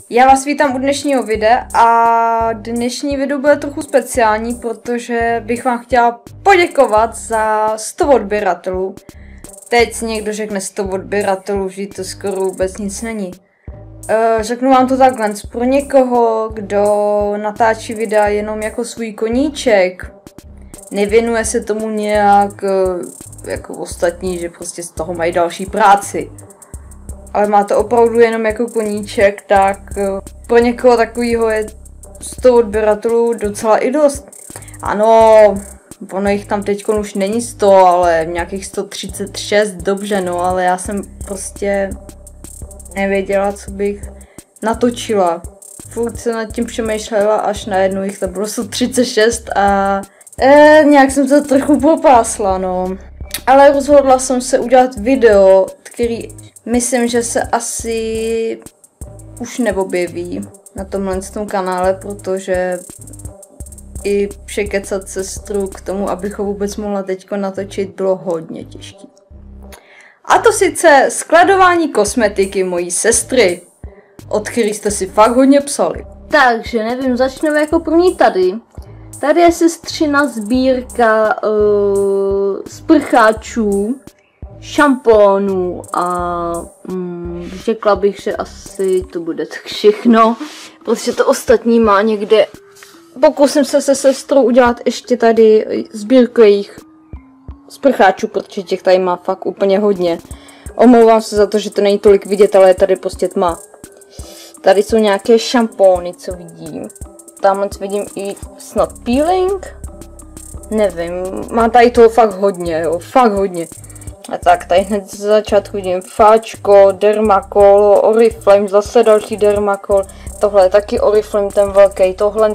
Já vás vítám u dnešního videa a dnešní video bude trochu speciální, protože bych vám chtěla poděkovat za 100 odběratelů. Teď si někdo řekne 100 odběratelů, že to skoro vůbec nic není. Řeknu vám to takhle, pro někoho, kdo natáčí videa jenom jako svůj koníček, nevěnuje se tomu nějak jako ostatní, že prostě z toho mají další práci, ale má to opravdu jenom jako koníček, tak pro někoho takového je 100 odběratelů docela i dost. Ano, ono jich tam teď už není 100, ale nějakých 136, dobře, no, ale já jsem prostě nevěděla, co bych natočila. Furt se nad tím přemýšlela, až najednou jich tam bylo 136 a nějak jsem to trochu popásla, no. Ale rozhodla jsem se udělat video, který myslím, že se asi už neobjeví na tomhle kanále, protože i překecat sestru k tomu, abych ho vůbec mohla teďko natočit, bylo hodně těžké. A to sice skladování kosmetiky mojí sestry, od který jste si fakt hodně psali. Takže nevím, začneme jako první tady. Tady je sestřina sbírka sprcháčů, šampónů a řekla bych, že asi to bude tak všechno. Prostě to ostatní má někde. Pokusím se sestrou udělat ještě tady sbírku jejich sprcháčů, protože těch tady má fakt úplně hodně. Omlouvám se za to, že to není tolik vidět, ale je tady prostě tma. Tady jsou nějaké šampóny, co vidím. Tamhle vidím i snad peeling. Nevím, má tady toho fakt hodně, jo, fakt hodně. A tak, tady hned z začátku vidím Fáčko, Dermacol, Oriflame, zase další Dermacol. Tohle je taky Oriflame, ten velký, tohle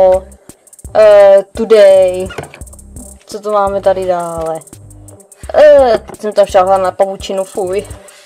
Today. Co to máme tady dále? Teď jsem tam šáhla na pavučinu, fuj.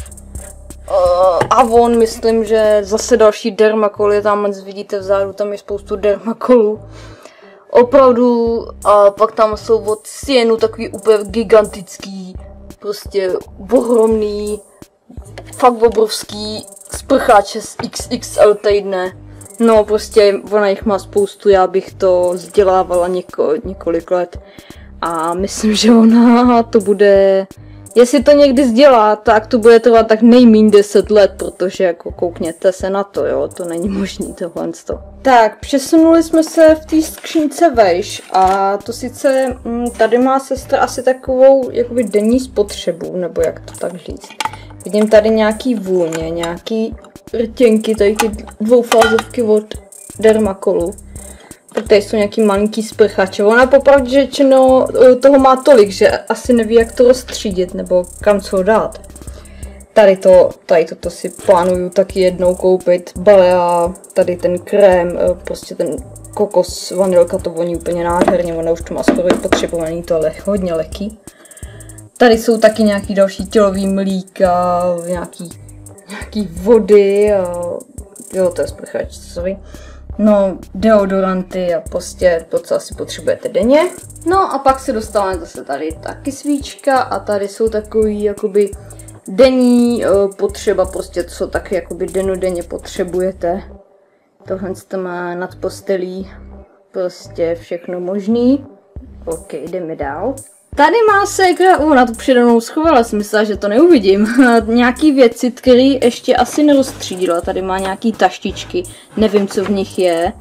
Avon, myslím, že zase další Dermacol je tam, vidíte vzadu, tam je spoustu Dermacolů. Opravdu, a pak tam jsou od Sienu takový úplně gigantický, prostě ohromný, fakt obrovský sprcháče z XXL týdne. No prostě ona jich má spoustu, já bych to vzdělávala několik let. A myslím, že ona to bude, jestli to někdy vzdělá, tak to bude trvat tak nejméně 10 let, protože jako koukněte se na to, jo, to není možný tohle. Tak, přesunuli jsme se v té skřínce vejš a to sice tady má sestra asi takovou jakoby denní spotřebu, nebo jak to tak říct. Vidím tady nějaký vůně, nějaký rtěnky, tady ty dvoufázovky od Dermacolu. Tady jsou nějaký malinký sprcháče. Ona popravdě řečeno toho má tolik, že asi neví, jak to rozstřídit nebo kam co dát. Tady toto si plánuju taky jednou koupit. Balea, tady ten krém, prostě ten kokos, vanilka, to voní úplně nádherně. Ona už to má skoro potřebovaný, to ale hodně lehký. Tady jsou taky nějaký další tělový mlíka, nějaký vody, jo, to je sprcháč, sorry. No, deodoranty a prostě to, co asi potřebujete denně. No a pak se dostáváme zase tady taky svíčka a tady jsou takový jakoby denní potřeba, prostě co taky jakoby dennodenně potřebujete. Tohle to má nad postelí prostě všechno možný. Ok, jdeme dál. Tady má ségra, na tu přede mnou schovala, jsem myslela, že to neuvidím. Nějaký věci, které ještě asi nerozstřídila. Tady má nějaký taštičky, nevím, co v nich je.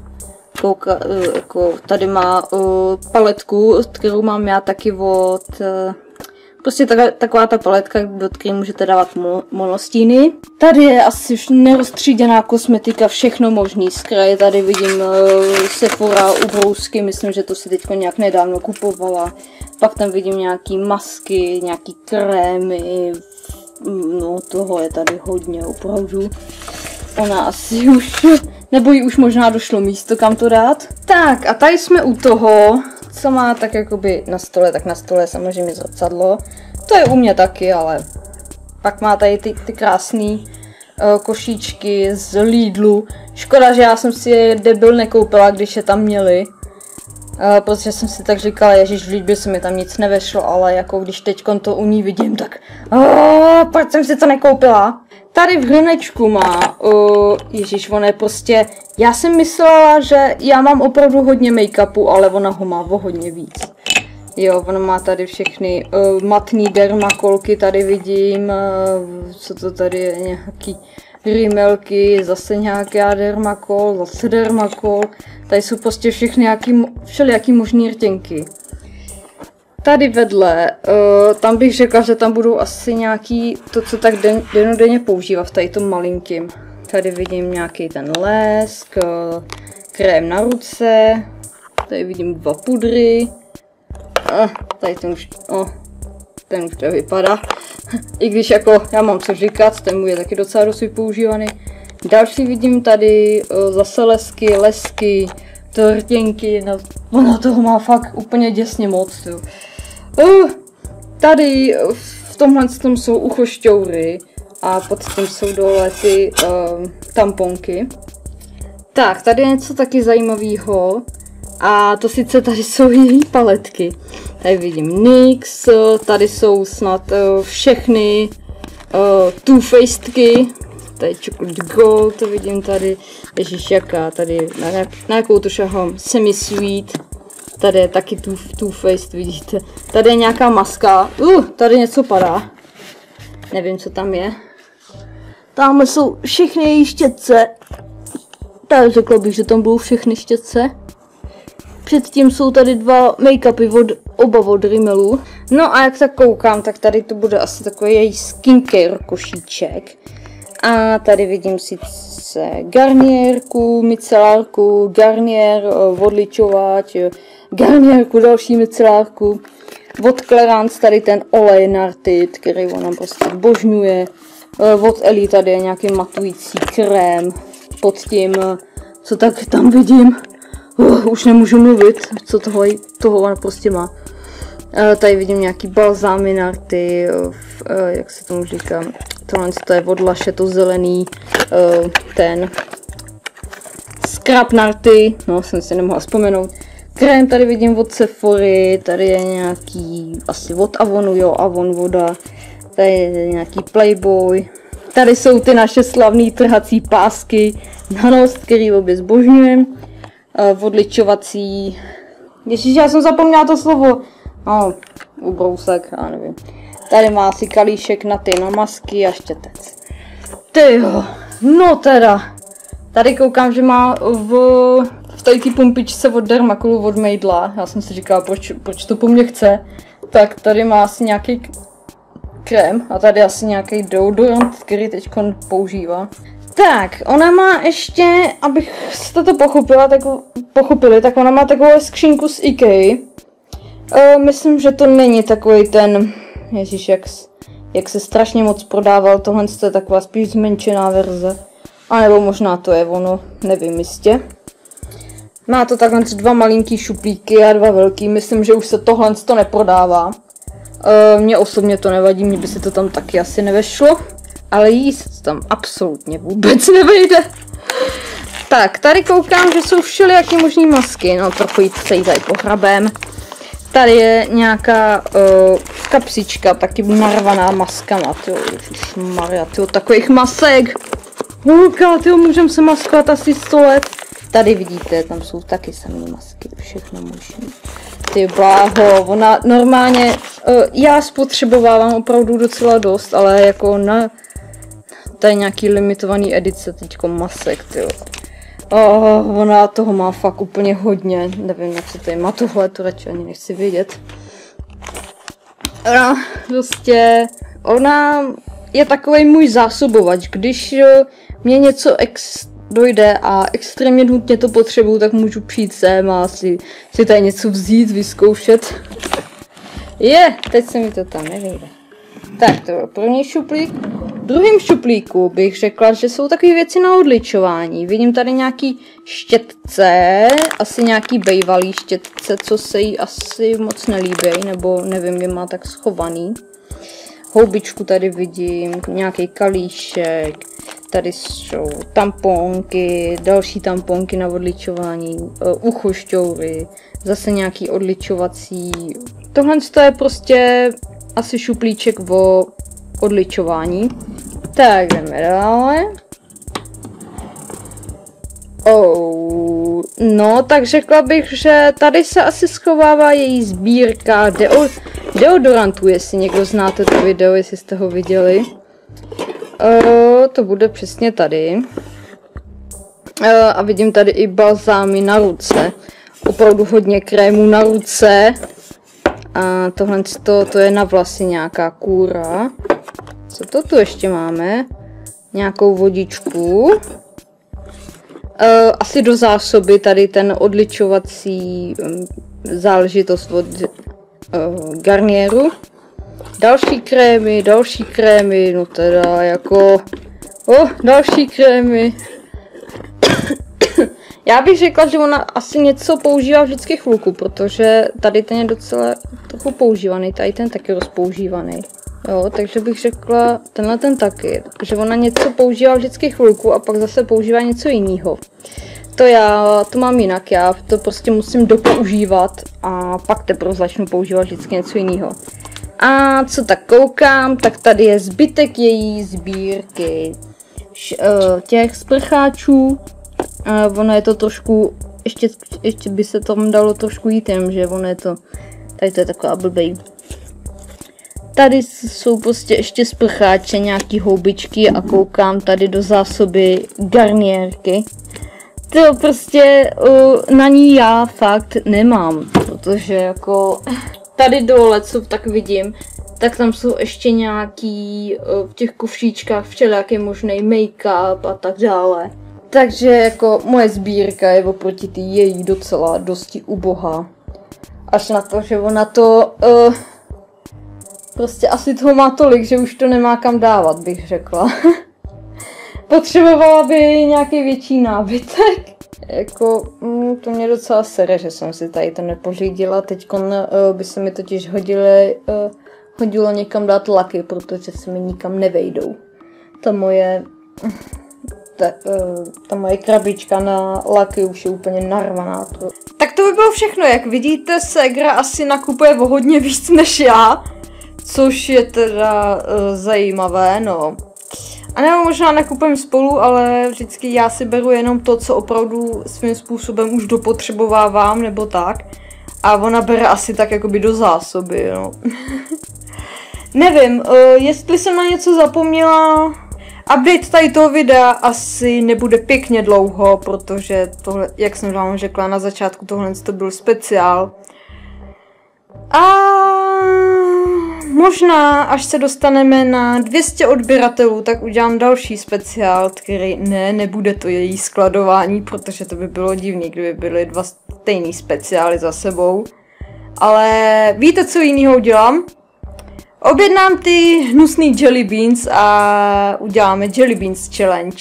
Tady má paletku, kterou mám já taky od... Prostě taková ta paletka, do které můžete dávat monostíny. Tady je asi už nerozstříděná kosmetika, všechno možný. Z kraje tady vidím Sephora, ubrousky, myslím, že to si teď nějak nedávno kupovala. Pak tam vidím nějaký masky, nějaký krémy, no toho je tady hodně opravdu. Ona asi už, nebo jí už možná došlo místo, kam to dát. Tak a tady jsme u toho, co má tak jakoby na stole, tak na stole je samozřejmě zrcadlo. To je u mě taky, ale pak má tady ty krásné košíčky z Lidlu. Škoda, že já jsem si je debil nekoupila, když je tam měli. Protože jsem si tak říkala, ježiš, v líbě se mi tam nic nevešlo, ale jako když teď to u ní vidím, tak proč jsem si to nekoupila? tady v hrnečku má, ježiš, on je prostě, já jsem myslela, že já mám opravdu hodně make-upu, ale ona ho má o hodně víc. Jo, ona má tady všechny matný dermakolky, tady vidím, co to tady je, nějaký rymelky, zase nějaká dermakol, zase dermakol, tady jsou prostě všechny všelijaký možný rtěnky. Tady vedle, tam bych řekla, že tam budou asi nějaký, to co tak dennodenně používá v tady tom malinkým. Tady vidím nějaký ten lesk, krém na ruce, tady vidím 2 pudry, tady ten už to vypadá, i když jako já mám co říkat, ten můj je taky docela dost používaný. Další vidím tady zase lesky, rtěnky, no, ona toho má fakt úplně děsně moc. Jo. Tady v tomhle jsou uchošťoury a pod tím jsou dole ty tamponky. Tak, tady je něco taky zajímavého a to sice tady jsou její paletky. Tady vidím NYX, tady jsou snad všechny Too Facedky. Tady Chocolate Gold, to vidím tady, ježiš jaká, tady na jakou to šahám, Semi Sweet, tady je taky Too Faced, vidíte, tady je nějaká maska, tady něco padá, nevím co tam je, tamhle jsou všechny její štětce, tady řekla bych, že tam budou všechny štětce, předtím jsou tady 2 make-upy oba od Rimmelu, no a jak tak koukám, tak tady to bude asi takový její skincare košíček. A tady vidím sice Garnierku, micelárku, Garnier, odličovač, Garnierku, další micelárku, od Clarins tady ten olej Nartit, který ona prostě zbožňuje, od Ellie tady je nějaký matující krém, pod tím, co tak tam vidím, už nemůžu mluvit, co toho ona prostě má. Tady vidím nějaký balzámy Narty, jak se tomu říká, tohle je od Lush, to zelený, ten scrub Narty, no jsem si nemohla vzpomenout. Krém tady vidím od Sephory, tady je nějaký, asi od Avonu, jo, Avon voda, tady je nějaký Playboy. Tady jsou ty naše slavné trhací pásky na nos, který obě zbožňujeme, odličovací, ježiš, já jsem zapomněla to slovo, no, ubrousek, já nevím. Tady má si kalíšek na ty na masky a štětec. Tyjo, no teda. Tady koukám, že má v tady té pumpičce od Dermacolu od Mejdla. Já jsem si říkala, proč to po mně chce. Tak tady má asi nějaký krém a tady asi nějaký deodorant, který teď používá. Tak, ona má ještě, abyste to pochopili, tak ona má takovou skřínku z IKEA. Myslím, že to není takový ten, ježíš, jak se strašně moc prodával, tohle je taková spíš zmenšená verze. A nebo možná to je ono, nevím jistě. Má to takhle 2 malinký šuplíky a 2 velký, myslím, že už se tohle neprodává. Mně osobně to nevadí, mně by se to tam taky asi nevešlo. Ale jí se to tam absolutně vůbec nevejde. Tak, tady koukám, že jsou všelijaký možný masky, no trochu jí tady pohrabem. Tady je nějaká kapsička, taky narvaná maskama, ježišmarja, takových masek. Můžeme se maskovat asi 100 let. Tady vidíte, tam jsou taky samé masky, všechno možné. Ty bláho, ona normálně, já spotřebovávám opravdu docela dost, ale jako na tady nějaký limitovaný edice teďko masek, tyjo. Ona toho má fakt úplně hodně, nevím, jak se tady má tohle, to radši ani nechci vědět. Ona je takový můj zásobovač, když mě něco dojde a extrémně nutně to potřebuju, tak můžu přijít sem a si tady něco vzít, vyzkoušet. Teď se mi to tam nevejde. Tak, to byl první šuplík. V druhém šuplíku bych řekla, že jsou takové věci na odličování. Vidím tady nějaký štětce, asi nějaký bejvalý štětce, co se jí asi moc nelíbí, nebo nevím, je má tak schovaný. Houbičku tady vidím, nějaký kalíšek, tady jsou tamponky, další tamponky na odličování, uchošťoury, zase nějaký odličovací. Tohle je prostě asi šuplíček o odličování. Tak jdeme dále. No, tak řekla bych, že tady se asi schovává její sbírka deodorantů, jestli někdo znáte to video, jestli jste ho viděli. To bude přesně tady. A vidím tady i balzámy na ruce. Opravdu hodně krémů na ruce. A tohle to je na vlasy nějaká kůra. Co to tu ještě máme? Nějakou vodičku. Asi do zásoby tady ten odličovací záležitost od Garnieru. Další krémy, no teda jako... další krémy. Já bych řekla, že ona asi něco používá vždycky chvilku, protože tady ten je docela trochu používaný, tady ten taky rozpoužívaný. Jo, takže bych řekla, tenhle ten taky, že ona něco používá vždycky chvilku a pak zase používá něco jiného. To mám jinak, já to prostě musím dopoužívat a pak teprve začnu používat vždycky něco jiného. A co tak koukám, tak tady je zbytek její sbírky těch sprcháčů. Ono je to trošku, ještě by se tam dalo trošku jít, že ono je to, tady to je taková blbej. Tady jsou prostě ještě sprcháče, nějaký houbičky a koukám tady do zásoby Garnierky. To prostě na ní já fakt nemám, protože jako tady dole, co tak vidím, tak tam jsou ještě nějaký v těch kufříčkách všelijaký možný make-up a tak dále. Takže jako moje sbírka je oproti té její docela dosti ubohá. Až na to, že ona to prostě asi toho má tolik, že už to nemá kam dávat, bych řekla. Potřebovala by nějaký větší nábytek. Jako, to mě docela sere, že jsem si tady to nepořídila. Teďkon by se mi totiž hodilo někam dát laky, protože se mi nikam nevejdou. Ta moje krabička na laky už je úplně narvaná. Tak to by bylo všechno, jak vidíte, ségra asi nakupuje o hodně víc než já. Což je teda zajímavé, no. A nebo možná nekupujeme spolu, ale vždycky já si beru jenom to, co opravdu svým způsobem už dopotřebovávám, nebo tak. A ona bere asi tak jakoby do zásoby, no. Nevím, jestli jsem na něco zapomněla. Update tady toho videa asi nebude pěkně dlouho, protože tohle, jak jsem vám řekla na začátku, tohle to byl speciál. A možná, až se dostaneme na 200 odběratelů, tak udělám další speciál, který nebude to její skladování, protože to by bylo divný, kdyby byly dva stejný speciály za sebou. Ale víte, co jiného udělám? Objednám ty hnusný jelly beans a uděláme jelly beans challenge.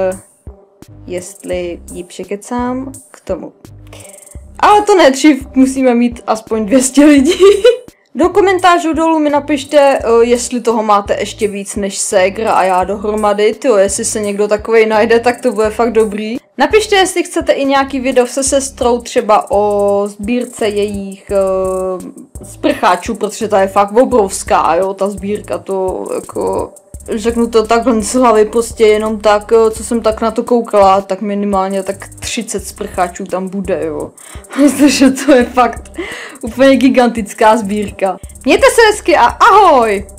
Jestli ji překecám k tomu. Ale to ne, dřív musíme mít aspoň 200 lidí. Do komentářů dolů mi napište, jestli toho máte ještě víc než ségra a já dohromady. Tyjo, jestli se někdo takovej najde, tak to bude fakt dobrý. Napište, jestli chcete i nějaký video se sestrou, třeba o sbírce jejich sprcháčů, protože ta je fakt obrovská, jo, ta sbírka, to jako... Řeknu to takhle z hlavy, prostě jenom tak, co jsem tak na to koukala, tak minimálně tak 30 sprcháčů tam bude, jo. Protože to je fakt úplně gigantická sbírka. Mějte se hezky a ahoj!